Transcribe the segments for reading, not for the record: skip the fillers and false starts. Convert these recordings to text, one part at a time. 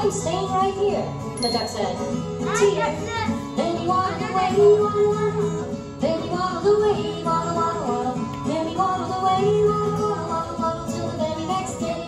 I'm staying right here. The duck said, Teeter. Then he waddled away, waddle, waddle. Then he waddled away, waddle, waddle, waddle. Then he waddled away, waddle, waddle, waddle, waddle, till the very next day.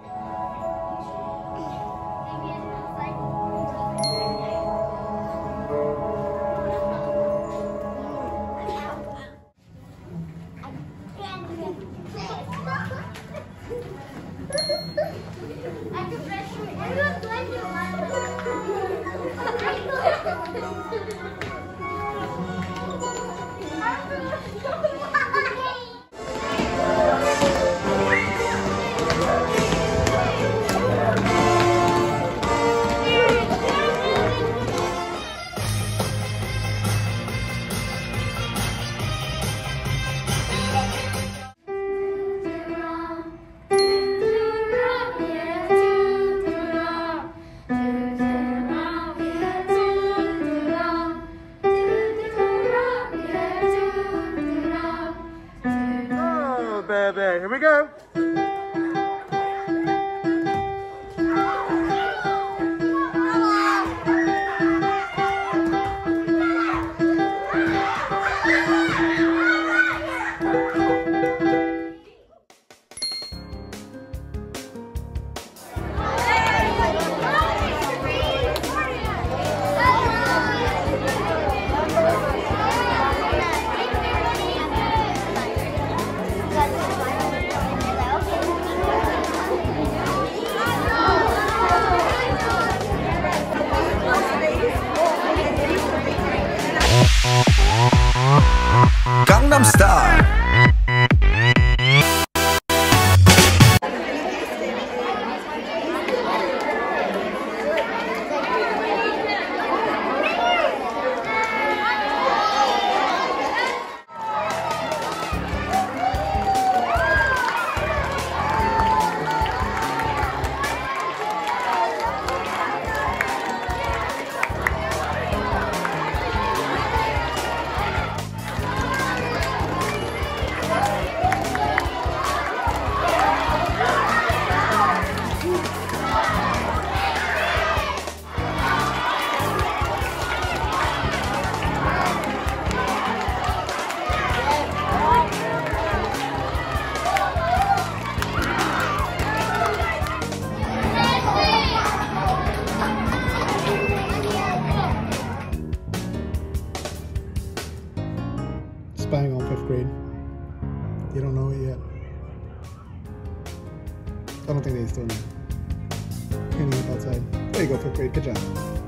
Baby, here we go. Gangnam Style. Spying on 5th grade. You don't know it yet. I don't think they still know. Cleaning up outside. There you go, 5th grade. Good job.